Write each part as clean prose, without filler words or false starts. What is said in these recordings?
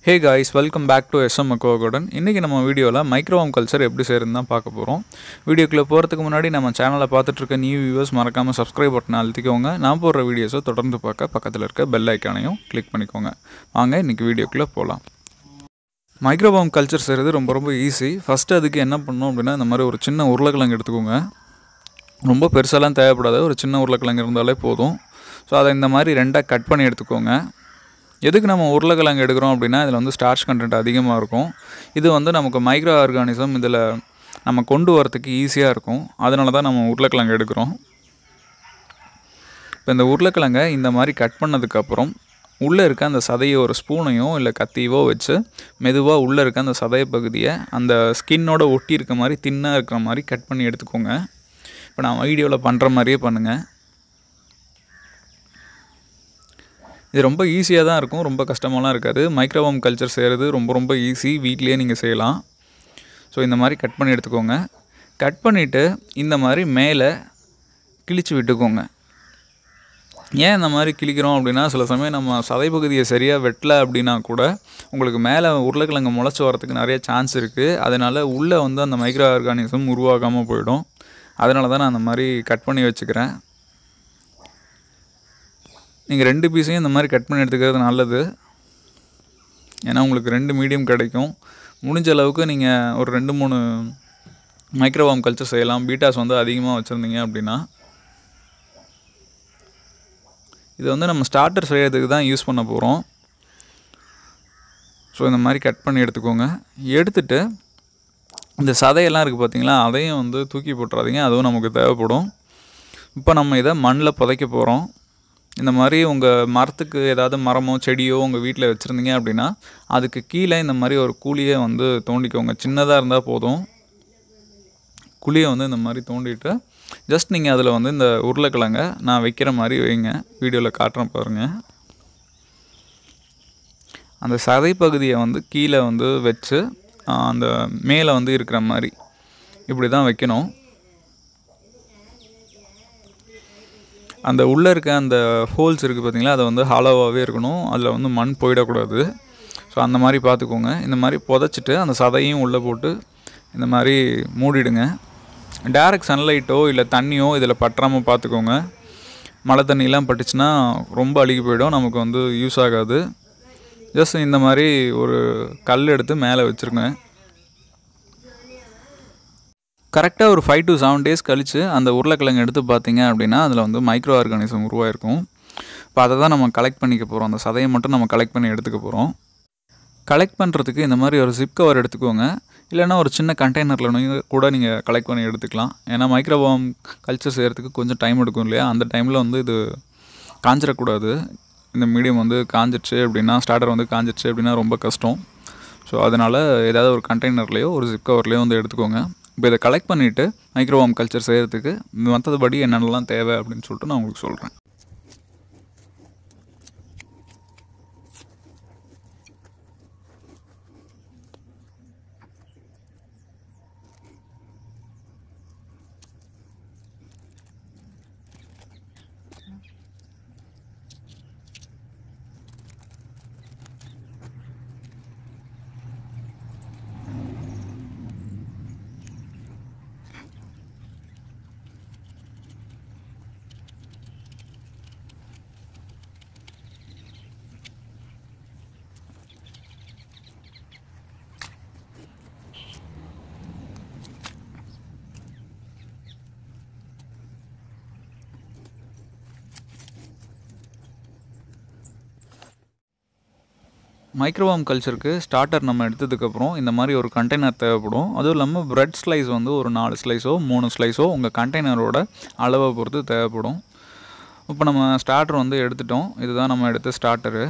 Hey guys, welcome back to SM Garden. இன்னைக்கு நம்ம வீடியோல மைக்ரோவோம் கல்ச்சர் எப்படி செய்யறதுன்னு தான் பார்க்க போறோம். வீடியோக்குள்ள போறதுக்கு முன்னாடி நம்ம சேனலை பார்த்துட்டு இருக்க நியூ வியூவர்ஸ் மறக்காம Subscribe பட்டனை அழுத்திக்கோங்க. நான் போடுற வீடியோஸை தொடர்ந்து பார்க்க பக்கத்துல இருக்க பெல் ஐகானையும் கிளிக் பண்ணிக்கோங்க. வாங்க இன்னைக்கு வீடியோக்குள்ள போலாம். மைக்ரோவோம் கல்ச்சர் செய்யறது ரொம்ப ஈஸி. ஃபர்ஸ்ட் அதுக்கு என்ன பண்ணனும் அப்படினா இந்த மாதிரி ஒரு சின்ன உருளைக்கிழங்கு எடுத்துக்கோங்க. ரொம்ப பெருசாலாம் தேவைப்படாது. ஒரு சின்ன உருளைக்கிழங்கு இருந்தாலே போதும். சோ அதை இந்த மாதிரி ரெண்டா கட் பண்ணி எடுத்துக்கோங்க. எதுக்கு நம்ம உருளைக்கிழங்கு எடுக்கிறோம் அப்படின்னா இதில் வந்து ஸ்டார்ச் கண்டென்ட் அதிகமாக இருக்கும். இது வந்து நமக்கு மைக்ரோ ஆர்கானிசம் இதில் நம்ம கொண்டு வரதுக்கு ஈஸியாக இருக்கும். அதனால தான் நம்ம உருளைக்கிழங்கு எடுக்கிறோம். இப்போ இந்த உருளைக்கிழங்கை இந்த மாதிரி கட் பண்ணதுக்கப்புறம் உள்ளே இருக்க அந்த சதையை ஒரு ஸ்பூனையோ இல்லை கத்தியவோ வச்சு மெதுவாக உள்ளே இருக்க அந்த சதை பகுதியை அந்த ஸ்கின்னோட ஒட்டி இருக்க மாதிரி தின்னாக இருக்கிற மாதிரி கட் பண்ணி எடுத்துக்கோங்க. இப்போ நான் வீடியோவில் பண்ணுற மாதிரியே பண்ணுங்கள். இது ரொம்ப ஈஸியாக தான் இருக்கும், ரொம்ப கஷ்டமாலாம் இருக்காது. மைக்ரோவோம் கல்ச்சர் செய்கிறது ரொம்ப ஈஸி, வீட்டிலேயே நீங்கள் செய்யலாம். ஸோ இந்த மாதிரி கட் பண்ணி எடுத்துக்கோங்க. கட் பண்ணிவிட்டு இந்த மாதிரி மேலே கிழிச்சு விட்டுக்கோங்க. ஏன் இந்த மாதிரி கிழிக்கிறோம் அப்படின்னா சில சமயம் நம்ம சதை பகுதியை சரியாக வெட்டலை அப்படின்னா கூட உங்களுக்கு மேலே உருளைக்கிழங்கு முளைச்சி வரதுக்கு நிறைய சான்ஸ் இருக்குது. அதனால் உள்ளே வந்து அந்த மைக்ரோ ஆர்கானிசம் உருவாகாமல் போயிடும். அதனால தான் நான் அந்த மாதிரி கட் பண்ணி வச்சுக்கிறேன். நீங்கள் 2 பீஸையும் இந்த மாதிரி கட் பண்ணி எடுத்துக்கிறது நல்லது. ஏன்னா உங்களுக்கு 2 மீடியம் கிடைக்கும். முடிஞ்ச அளவுக்கு நீங்கள் ஒரு 2-3 மைக்ரோவோம் கல்ச்சர் செய்யலாம். பீட்டாஸ் வந்து அதிகமாக வச்சுருந்தீங்க அப்படின்னா. இது வந்து நம்ம ஸ்டார்டர் செய்யறதுக்கு தான் யூஸ் பண்ண போகிறோம். ஸோ இந்த மாதிரி கட் பண்ணி எடுத்துக்கோங்க. எடுத்துட்டு இந்த சதையெல்லாம் இருக்குது பார்த்தீங்களா, அதையும் வந்து தூக்கி போட்டுறாதீங்க, அதுவும் நமக்கு தேவைப்படும். இப்போ நம்ம இதை மண்ணில் புதைக்க போகிறோம். இந்த மாதிரி உங்கள் மரத்துக்கு ஏதாவது மரமோ செடியோ உங்கள் வீட்டில் வச்சுருந்தீங்க அப்படின்னா அதுக்கு கீழே இந்த மாதிரி ஒரு குழியை வந்து தோண்டிக்கோங்க. சின்னதாக இருந்தால் போதும். குழியை வந்து இந்த மாதிரி தோண்டிட்டு ஜஸ்ட் நீங்கள் அதில் வந்து இந்த உருளைக்கிழங்கை நான் வைக்கிற மாதிரி வைங்க. வீடியோவில் காட்டுறேன் பாருங்கள். அந்த சதை பகுதியை வந்து கீழே வந்து வச்சு அந்த மேலே வந்து இருக்கிற மாதிரி இப்படி தான் வைக்கணும். அந்த உள்ளே இருக்க அந்த ஹோல்ஸ் இருக்குது பார்த்தீங்களா, அதை வந்து ஹாலோவாகவே இருக்கணும். அதில் வந்து மண் போயிடக்கூடாது. ஸோ அந்த மாதிரி பார்த்துக்கோங்க. இந்த மாதிரி புதைச்சிட்டு அந்த சதையும் உள்ளே போட்டு இந்த மாதிரி மூடிடுங்க. டைரக்ட் சன்லைட்டோ இல்லை தண்ணியோ இதில் பற்றாமல் பார்த்துக்கோங்க. மழை தண்ணியெலாம் பட்டுச்சுன்னா ரொம்ப அழுகி போயிடும், நமக்கு வந்து யூஸ் ஆகாது. ஜஸ்ட் இந்த மாதிரி ஒரு கல் எடுத்து மேலே வச்சுருங்க. கரெக்டாக ஒரு 5 to 7 days கழித்து அந்த உருளைக்கிழங்கு எடுத்து பார்த்தீங்க அப்படின்னா அதில் வந்து மைக்ரோ ஆர்கானிசம் உருவாயிருக்கும். இப்போ அதை தான் நம்ம கலெக்ட் பண்ணிக்க போகிறோம். அந்த சதையை மட்டும் நம்ம கலெக்ட் பண்ணி எடுத்துக்க போகிறோம். கலெக்ட் பண்ணுறதுக்கு இந்த மாதிரி ஒரு ஜிப் கவர் எடுத்துக்கோங்க. இல்லைனா ஒரு சின்ன கண்டெய்னரில் கூட நீங்கள் கலெக்ட் பண்ணி எடுத்துக்கலாம். ஏன்னா மைக்ரோவோம் கல்ச்சர் செய்கிறதுக்கு கொஞ்சம் டைம் எடுக்கும் இல்லையா, அந்த டைமில் வந்து இது காஞ்சிடக்கூடாது. இந்த மீடியம் வந்து காஞ்சிடுச்சு அப்படின்னா, ஸ்டார்டர் வந்து காஞ்சிடுச்சு அப்படின்னா ரொம்ப கஷ்டம். ஸோ அதனால் ஏதாவது ஒரு கண்டெய்னர்லேயோ ஒரு ஜிப் கவர்லேயோ வந்து எடுத்துக்கோங்க. இப்போ இதை கலெக்ட் பண்ணிவிட்டு மைக்ரோவோம் கல்ச்சர் செய்கிறதுக்கு மற்றபடி என்னென்னலாம் தேவை அப்படின்னு சொல்லிட்டு நான் உங்களுக்கு சொல்கிறேன். மைக்ரோவோம் கல்ச்சருக்கு ஸ்டார்டர் நம்ம எடுத்ததுக்கப்புறம் இந்த மாதிரி ஒரு கண்டெய்னர் தேவைப்படும். அதுவும் இல்லாமல் ப்ரெட் ஸ்லைஸ் வந்து ஒரு 4 ஸ்லைஸோ 3 ஸ்லைஸோ உங்கள் கண்டெய்னரோட அளவை பொறுத்து தேவைப்படும். இப்போ நம்ம ஸ்டார்டர் வந்து எடுத்துட்டோம். இதுதான் நம்ம எடுத்த ஸ்டார்டரு.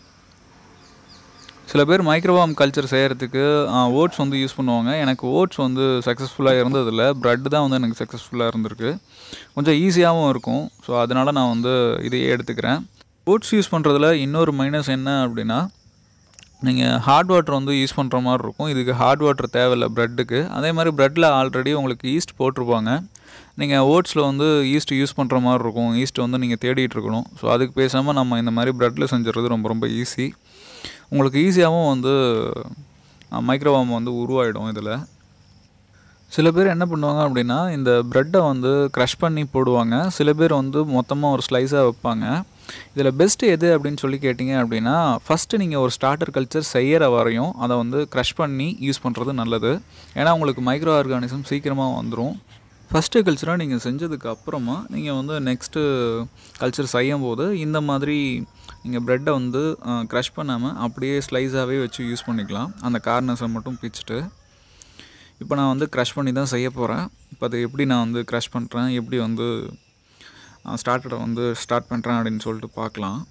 சில பேர் மைக்ரோவோம் கல்ச்சர் செய்கிறதுக்கு ஓட்ஸ் வந்து யூஸ் பண்ணுவாங்க. எனக்கு ஓட்ஸ் வந்து சக்ஸஸ்ஃபுல்லாக இருந்ததில்லை. ப்ரெட் தான் வந்து எனக்கு சக்ஸஸ்ஃபுல்லாக இருந்திருக்கு. கொஞ்சம் ஈஸியாகவும் இருக்கும். ஸோ அதனால் நான் வந்து இதையே எடுத்துக்கிறேன். ஓட்ஸ் யூஸ் பண்ணுறதுல இன்னொரு மைனஸ் என்ன அப்படின்னா, நீங்கள் ஹாட் வாட்டர் வந்து யூஸ் பண்ணுற மாதிரி இருக்கும். இதுக்கு ஹாட் வாட்டர் தேவையில்லை ப்ரெட்டுக்கு. அதே மாதிரி ப்ரெட்டில் ஆல்ரெடி உங்களுக்கு ஈஸ்ட் போட்டிருப்பாங்க. நீங்கள் ஓட்ஸில் வந்து ஈஸ்ட் யூஸ் பண்ணுற மாதிரி இருக்கும். ஈஸ்ட் வந்து நீங்கள் தேடிட்டு இருக்கணும். ஸோ அதுக்கு பேசாமல் நம்ம இந்த மாதிரி ப்ரெட்டில் செஞ்சுறது ரொம்ப ஈஸி. உங்களுக்கு ஈஸியாகவும் வந்து மைக்ரோவார்ம் வந்து உருவாயிடும். இதில் சில பேர் என்ன பண்ணுவாங்க அப்படின்னா, இந்த ப்ரெட்டை வந்து க்ரஷ் பண்ணி போடுவாங்க. சில பேர் வந்து மொத்தமாக ஒரு ஸ்லைஸாக வைப்பாங்க. இதில் பெஸ்ட்டு எது அப்படின்னு சொல்லி கேட்டிங்க அப்படின்னா, ஃபஸ்ட்டு நீங்கள் ஒரு ஸ்டார்டர் கல்ச்சர் செய்கிற வரையும் அதை வந்து க்ரஷ் பண்ணி யூஸ் பண்ணுறது நல்லது. ஏன்னா உங்களுக்கு மைக்ரோ ஆர்கானிசம் சீக்கிரமாக வந்துடும். ஃபஸ்ட்டு கல்ச்சராக நீங்கள் செஞ்சதுக்கு அப்புறமா நீங்கள் வந்து நெக்ஸ்ட்டு கல்ச்சர் செய்யும்போது இந்த மாதிரி நீங்கள் ப்ரெட்டை வந்து க்ரஷ் பண்ணாமல் அப்படியே ஸ்லைஸாகவே வச்சு யூஸ் பண்ணிக்கலாம். அந்த கார்னர்ஸை மட்டும் பிச்சுட்டு. இப்போ நான் வந்து க்ரஷ் பண்ணி தான் செய்ய போகிறேன். இப்போ அது எப்படி நான் வந்து க்ரஷ் பண்ணுறேன், எப்படி வந்து ஸ்டார்டரை வந்து ஸ்டார்ட் பண்ணுறேன் அப்படின்னு சொல்லிட்டு பார்க்கலாம்.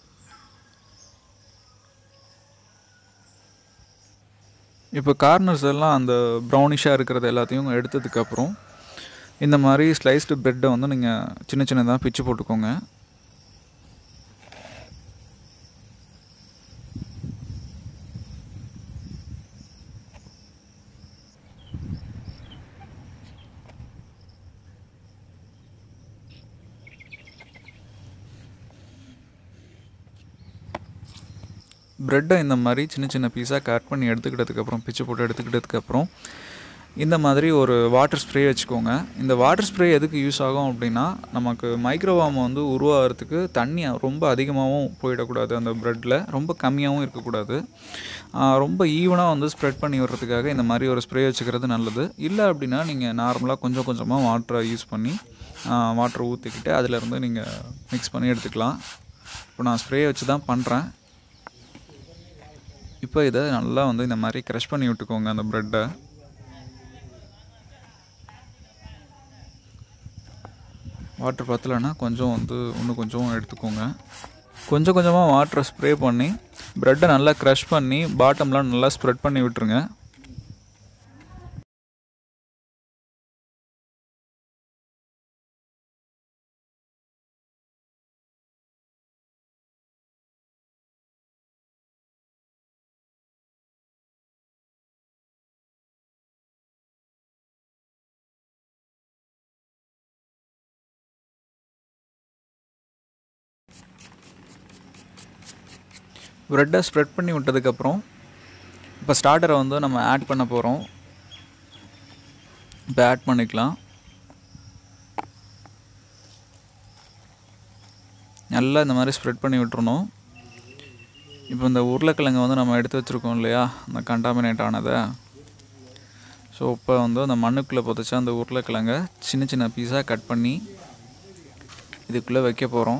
இப்போ கார்னர்ஸ் எல்லாம் அந்த ப்ரௌனிஷாக இருக்கிறது எல்லாத்தையும் எடுத்ததுக்கப்புறம் இந்த மாதிரி ஸ்லைஸ்டு ப்ரெட்டை வந்து நீங்கள் சின்ன சின்னதாக பிச்சு போட்டுக்கோங்க. ப்ரெட்டை இந்த மாதிரி சின்ன சின்ன பீஸாக கட் பண்ணி எடுத்துக்கிட்டதுக்கப்புறம் பிச்சு போட்டு எடுத்துக்கிட்டதுக்கப்புறம் இந்த மாதிரி ஒரு வாட்டர் ஸ்ப்ரே வச்சுக்கோங்க. இந்த வாட்டர் ஸ்ப்ரே எதுக்கு யூஸ் ஆகும் அப்படின்னா, நமக்கு மைக்ரோவார்ம் வந்து உருவாகிறதுக்கு தண்ணி ரொம்ப அதிகமாகவும் போயிடக்கூடாது, அந்த ப்ரெட்டில் ரொம்ப கம்மியாகவும் இருக்கக்கூடாது. ரொம்ப ஈவனாக வந்து ஸ்ப்ரெட் பண்ணி விடுறதுக்காக இந்த மாதிரி ஒரு ஸ்ப்ரே வச்சுக்கிறது நல்லது. இல்லை அப்படின்னா நீங்கள் நார்மலாக கொஞ்சம் கொஞ்சமாக வாட்டரை யூஸ் பண்ணி வாட்டரை ஊற்றிக்கிட்டு அதிலேருந்து நீங்கள் மிக்ஸ் பண்ணி எடுத்துக்கலாம். இப்போ நான் ஸ்ப்ரே வச்சு தான் பண்ணுறேன். இப்போ இதை நல்லா வந்து இந்த மாதிரி க்ரஷ் பண்ணி விட்டுக்கோங்க அந்த ப்ரெட்டை. வாட்டர் பத்தலைன்னா கொஞ்சம் வந்து இன்னும் கொஞ்சம் எடுத்துக்கோங்க. கொஞ்சம் கொஞ்சமாக வாட்டரை ஸ்ப்ரே பண்ணி ப்ரெட்டை நல்லா க்ரஷ் பண்ணி பாட்டம்லாம் நல்லா ஸ்ப்ரெட் பண்ணி விட்டுருங்க. ப்ரெட்டை ஸ்ப்ரெட் பண்ணி விட்டதுக்கப்புறம் இப்போ ஸ்டார்டரை வந்து நம்ம ஆட் பண்ண போகிறோம். இப்போ ஆட் பண்ணிக்கலாம். நல்லா இந்த மாதிரி ஸ்ப்ரெட் பண்ணி விட்டுறணும். இப்போ இந்த உருளைக்கிழங்கு வந்து நம்ம எடுத்து வச்சுருக்கோம் இல்லையா, அந்த கண்டாமினேட் ஆனதை. ஸோ இப்போ வந்து அந்த மண்ணுக்குள்ளே புதைச்சா அந்த உருளைக்கிழங்கை சின்ன சின்ன பீஸாக கட் பண்ணி இதுக்குள்ளே வைக்க போகிறோம்.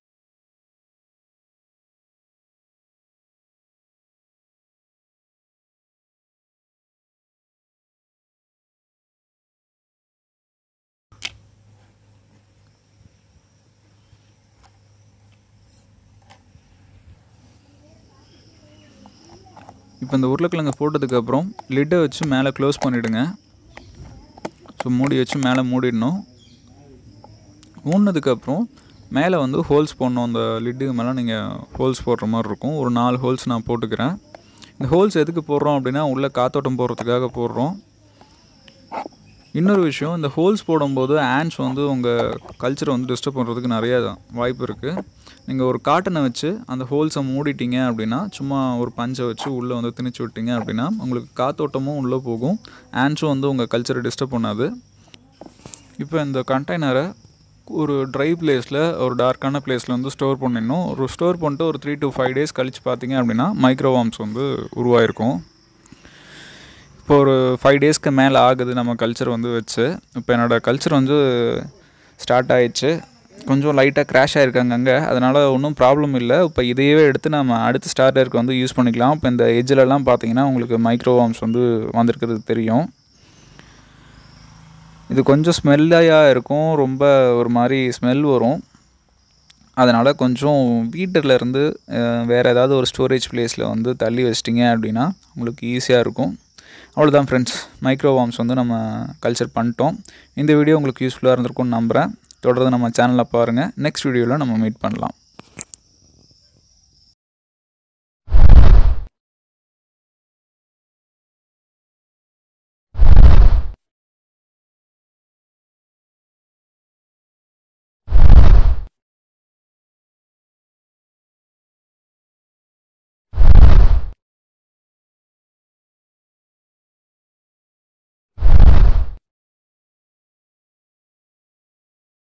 இப்போ இந்த உருளைக்கிழங்கு போட்டதுக்கப்புறம் லிட்டை வச்சு மேலே க்ளோஸ் பண்ணிவிடுங்க. ஸோ மூடி வச்சு மேலே மூடிடணும். மூடினதுக்கப்புறம் மேலே வந்து ஹோல்ஸ் போடணும். அந்த லிட்டுக்கு மேலே நீங்கள் ஹோல்ஸ் போடுற மாதிரி இருக்கும். ஒரு 4 ஹோல்ஸ் நான் போட்டுக்கிறேன். இந்த ஹோல்ஸ் எதுக்கு போடுறோம் அப்படின்னா, உள்ளே காத்தோட்டம் போடுறதுக்காக போடுறோம். இன்னொரு விஷயம், இந்த ஹோல்ஸ் போடும்போது ஆண்ட்ஸ் வந்து உங்கள் கல்ச்சரை வந்து டிஸ்டர்ப் பண்ணுறதுக்கு நிறைய வாய்ப்பு இருக்குது. நீங்கள் ஒரு காட்டனை வச்சு அந்த ஹோல்ஸை மூடிட்டீங்க அப்படின்னா, சும்மா ஒரு பஞ்சை வச்சு உள்ளே வந்து திணிச்சு விட்டீங்க அப்படின்னா உங்களுக்கு காத்தோட்டமும் உள்ளே போகும், ஆண்ட்ஸும் வந்து உங்கள் கல்ச்சரை டிஸ்டர்ப் பண்ணாது. இப்போ இந்த கண்டெய்னரை ஒரு ட்ரை பிளேஸில், ஒரு டார்க்கான பிளேஸில் வந்து ஸ்டோர் பண்ணிடணும். ஸ்டோர் பண்ணிட்டு ஒரு 3 to 5 days கழித்து பார்த்தீங்க அப்படின்னா மைக்ரோவார்ம்ஸ் வந்து உருவாயிருக்கும். இப்போ ஒரு 5 daysக்கு மேலே ஆகுது நம்ம கல்ச்சர் வந்து வச்சு. இப்போ என்னோடய கல்ச்சர் வந்து ஸ்டார்ட் ஆகிடுச்சு. கொஞ்சம் லைட்டாக க்ராஷ் ஆகிருக்காங்க அங்கே, அதனால் ஒன்றும் ப்ராப்ளம் இல்லை. இப்போ இதையவே எடுத்து நம்ம அடுத்த ஸ்டார்டருக்கு வந்து யூஸ் பண்ணிக்கலாம். இப்போ இந்த எஜ்ஜிலலாம் பார்த்தீங்கன்னா உங்களுக்கு மைக்ரோவார்ம்ஸ் வந்து வந்திருக்கிறது தெரியும். இது கொஞ்சம் ஸ்மெல்லியாக இருக்கும், ரொம்ப ஒரு மாதிரி ஸ்மெல் வரும். அதனால் கொஞ்சம் வீட்டிலேருந்து வேறு ஏதாவது ஒரு ஸ்டோரேஜ் பிளேஸில் வந்து தள்ளி வச்சிட்டிங்க அப்படின்னா உங்களுக்கு ஈஸியாக இருக்கும். அவ்வளோதான் ஃப்ரெண்ட்ஸ், மைக்ரோவார்ம்ஸ் வந்து நம்ம கல்ச்சர் பண்ணிட்டோம். இந்த வீடியோ உங்களுக்கு யூஸ்ஃபுல்லாக இருந்திருக்கும்னு நம்புகிறேன். தொடர்ந்து நம்ம சேனலில் பாருங்கள். நெக்ஸ்ட் வீடியோவில் நம்ம மீட் பண்ணலாம்.